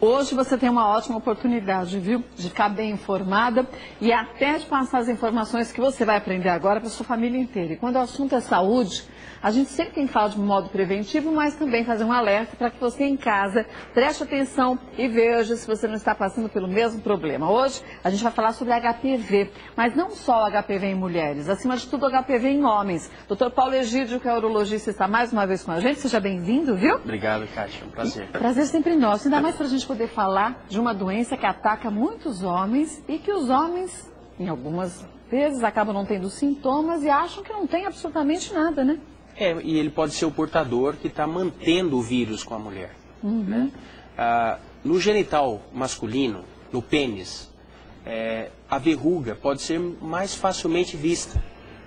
Hoje você tem uma ótima oportunidade, viu? De ficar bem informada e até de passar as informações que você vai aprender agora para sua família inteira. E quando o assunto é saúde, a gente sempre tem que falar de modo preventivo, mas também fazer um alerta para que você em casa preste atenção e veja se você não está passando pelo mesmo problema. Hoje a gente vai falar sobre HPV, mas não só o HPV em mulheres, acima de tudo o HPV em homens. Dr. Paulo Egídio, que é urologista, está mais uma vez com a gente. Seja bem-vindo, viu? Obrigado, Kátia. É um prazer. Prazer sempre nosso. Ainda mais para a gente poder falar de uma doença que ataca muitos homens e que os homens, em algumas vezes, acabam não tendo sintomas e acham que não tem absolutamente nada, né? E ele pode ser o portador que está mantendo o vírus com a mulher. Né? No genital masculino, no pênis, a verruga pode ser mais facilmente vista.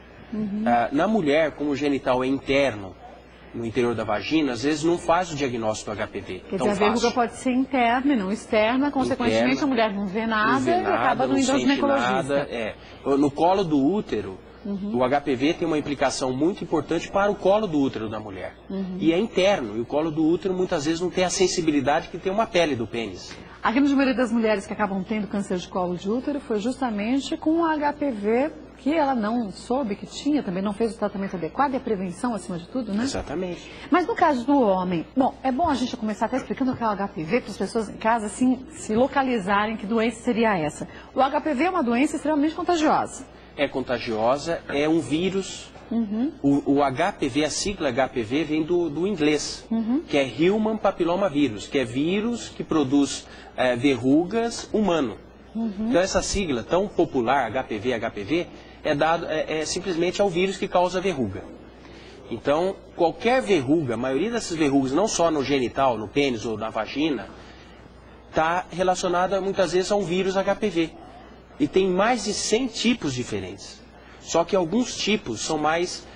Na mulher, como o genital é interno, no interior da vagina, às vezes não faz o diagnóstico do HPV. Quer dizer, a verruga pode ser interna e não externa, consequentemente a mulher não vê nada e acaba não indo ao ginecologista. No colo do útero, o HPV tem uma implicação muito importante para o colo do útero da mulher. E é interno, e o colo do útero muitas vezes não tem a sensibilidade que tem uma pele do pênis. A grande maioria das mulheres que acabam tendo câncer de colo de útero foi justamente com o HPV que ela não soube que tinha, também não fez o tratamento adequado e a prevenção acima de tudo, né? Exatamente. Mas no caso do homem, bom, é bom a gente começar até explicando o que é o HPV para as pessoas em casa assim, se localizarem que doença seria essa. O HPV é uma doença extremamente contagiosa. É contagiosa, é um vírus. O HPV, a sigla HPV vem do inglês, que é Human Papilloma Virus, que é vírus que produz verrugas humano. Então essa sigla tão popular, HPV, é simplesmente ao vírus que causa verruga. Então, qualquer verruga, a maioria dessas verrugas, não só no genital, no pênis ou na vagina, está relacionada muitas vezes a um vírus HPV. E tem mais de 100 tipos diferentes. Só que alguns tipos são mais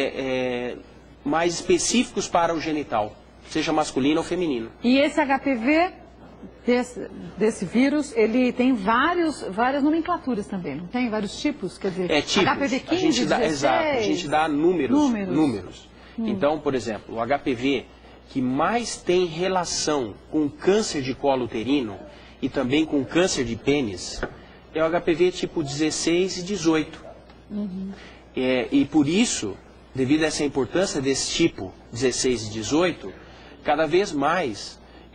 específicos para o genital, seja masculino ou feminino. E esse HPV... Desse vírus, ele tem várias nomenclaturas também, não tem? Vários tipos, quer dizer, tipos. HPV 15, 16... Exato, a gente dá números. Então, por exemplo, o HPV que mais tem relação com câncer de colo uterino e também com câncer de pênis é o HPV tipo 16 e 18. E por isso, devido a essa importância desse tipo 16 e 18, cada vez mais...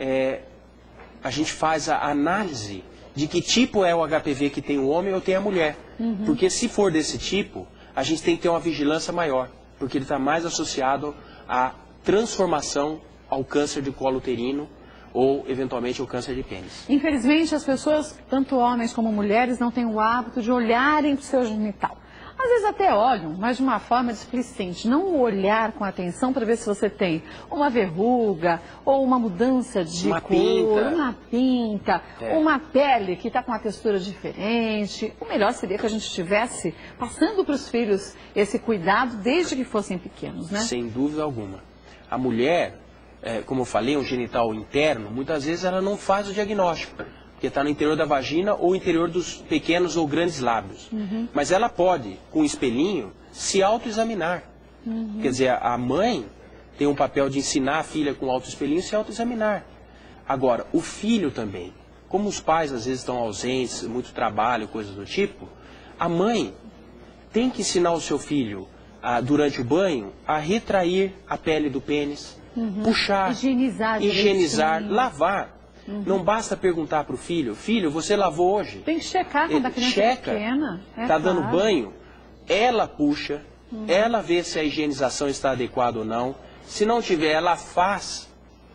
a gente faz a análise de que tipo é o HPV que tem o homem ou tem a mulher. Porque se for desse tipo, a gente tem que ter uma vigilância maior, porque ele está mais associado à transformação ao câncer de colo uterino ou, eventualmente, ao câncer de pênis. Infelizmente, as pessoas, tanto homens como mulheres, não têm o hábito de olharem para o seu genital. Às vezes até olham, mas de uma forma displicente, não olhar com atenção para ver se você tem uma verruga, ou uma mudança de cor, uma pinta, uma pele que está com uma textura diferente. O melhor seria que a gente estivesse passando para os filhos esse cuidado desde que fossem pequenos, né? Sem dúvida alguma. A mulher, como eu falei, um genital interno, muitas vezes ela não faz o diagnóstico. Porque está no interior da vagina ou interior dos pequenos ou grandes lábios. Mas ela pode, com um espelhinho, se autoexaminar. Quer dizer, a mãe tem um papel de ensinar a filha com autoespelhinho se autoexaminar. Agora, o filho também. Como os pais às vezes estão ausentes, muito trabalho, coisas do tipo, a mãe tem que ensinar o seu filho, durante o banho, a retrair a pele do pênis, puxar, higienizar, lavar. Não basta perguntar para o filho, filho, você lavou hoje? Tem que checar quando a criança é pequena. Está dando banho, ela puxa, ela vê se a higienização está adequada ou não. Se não tiver, ela faz,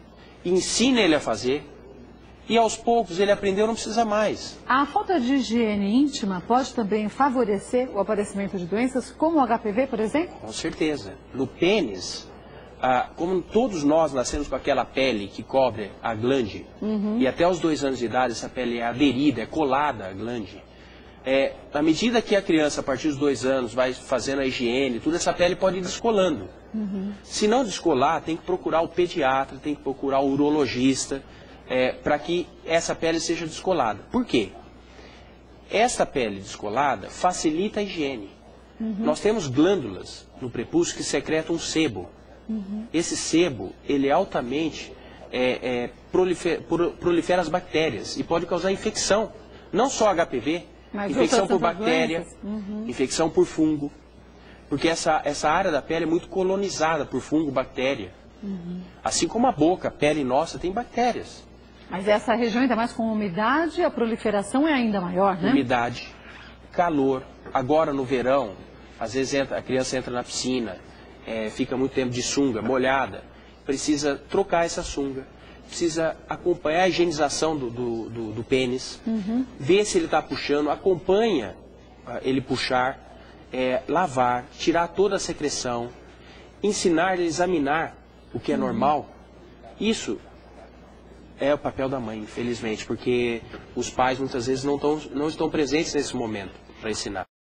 ensina ele a fazer. E aos poucos ele aprendeu, não precisa mais. A falta de higiene íntima pode também favorecer o aparecimento de doenças como o HPV, por exemplo? Com certeza. No pênis... como todos nós nascemos com aquela pele que cobre a glande, e até os 2 anos de idade essa pele é aderida, é colada à glande, à medida que a criança, a partir dos 2 anos, vai fazendo a higiene, toda essa pele pode ir descolando. Se não descolar, tem que procurar o pediatra, tem que procurar o urologista, para que essa pele seja descolada. Por quê? Essa pele descolada facilita a higiene. Nós temos glândulas no prepúcio que secretam um sebo. Esse sebo, ele é altamente prolifera as bactérias e pode causar infecção. Não só HPV, mas infecção por bactéria, infecção por fungo. Porque essa área da pele é muito colonizada por fungo, bactéria. Assim como a boca, a pele nossa tem bactérias. Mas essa região, ainda mais com umidade, a proliferação é ainda maior, né? Umidade, calor. Agora no verão, às vezes a criança entra na piscina, fica muito tempo de sunga, molhada. Precisa trocar essa sunga. Precisa acompanhar a higienização do pênis. Ver se ele está puxando, acompanha ele puxar, lavar, tirar toda a secreção. Ensinar ele a examinar o que é normal. Isso é o papel da mãe, infelizmente, porque os pais muitas vezes não estão presentes nesse momento para ensinar.